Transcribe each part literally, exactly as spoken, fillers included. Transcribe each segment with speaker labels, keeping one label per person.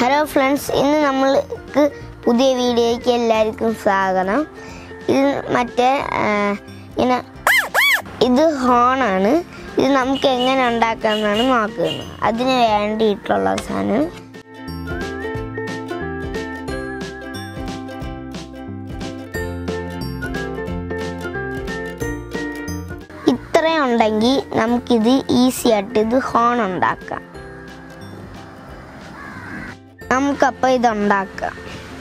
Speaker 1: Hello friends, ഇന്ന് നമ്മൾക്ക് പുതിയ വീഡിയോയ്ക്ക് എല്ലാവർക്കും സ്വാഗതം. ഇത് മറ്റേ ഇങ്ങനെ ഇത് ഹോൺ ആണ്. ഇത് നമുക്ക് എങ്ങനെ ഉണ്ടാക്കാമെന്നാണ് നോക്കുന്നത്. അതിന് വേണ്ടിയിട്ടുള്ള സാധനം ഇത്രയും ഉണ്ടെങ്കിൽ നമുക്കിത് ഈസി ആയിട്ട് ഇത് ഹോൺ ഉണ്ടാക്കാം. നമുക്കപ്പോൾ ഇതുണ്ടാക്കാം.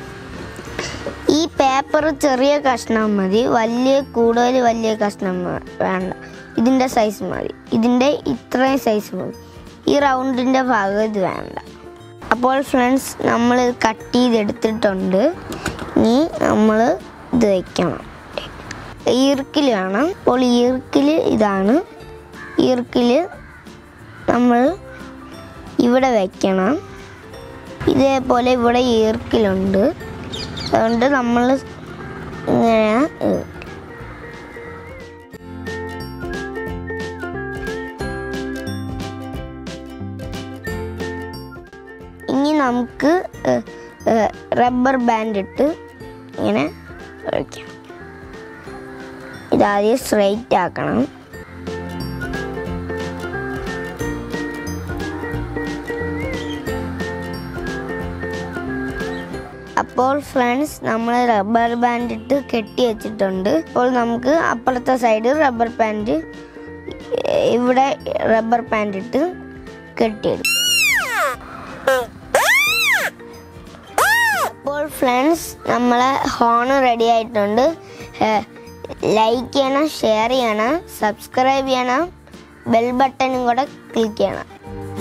Speaker 1: ഈ പേപ്പർ ചെറിയ കഷ്ണം മതി, വലിയ കൂടുതൽ വലിയ കഷ്ണം വേണ്ട. ഇതിൻ്റെ സൈസ് മതി, ഇതിൻ്റെ ഇത്രയും സൈസ് മതി. ഈ റൗണ്ടിൻ്റെ ഭാഗം ഇത് വേണ്ട. അപ്പോൾ ഫ്രണ്ട്സ്, നമ്മൾ കട്ട് ചെയ്തെടുത്തിട്ടുണ്ട്. ഇനി നമ്മൾ ഇത് വയ്ക്കണം. ഈർക്കിൽ വേണം. അപ്പോൾ ഈർക്കിൽ ഇതാണ്. ഈർക്കിൽ നമ്മൾ ഇവിടെ വയ്ക്കണം. ഇതേപോലെ ഇവിടെ ഈർക്കിലുണ്ട്. അതുകൊണ്ട് നമ്മൾ ഇങ്ങനെ ഇനി നമുക്ക് റബ്ബർ ബാൻഡ് ഇട്ട് ഇങ്ങനെ വയ്ക്കാം. ഇതാദ്യം സ്ട്രെയിറ്റ് ആക്കണം. അപ്പോൾ ഫ്രണ്ട്സ്, നമ്മൾ റബ്ബർ ബാൻഡ് ഇട്ട് കെട്ടി വെച്ചിട്ടുണ്ട്. അപ്പോൾ നമുക്ക് അപ്പുറത്തെ സൈഡ് റബ്ബർ ബാൻഡ് ഇവിടെ റബ്ബർ ബാൻഡ് ഇട്ട് കെട്ടിയെടുക്കും. അപ്പോൾ ഫ്രണ്ട്സ്, നമ്മളെ ഹോൺ റെഡി ആയിട്ടുണ്ട്. ലൈക്ക് ചെയ്യണം, ഷെയർ ചെയ്യണം, സബ്സ്ക്രൈബ് ചെയ്യണം, ബെൽ ബട്ടണും കൂടെ ക്ലിക്ക് ചെയ്യണം.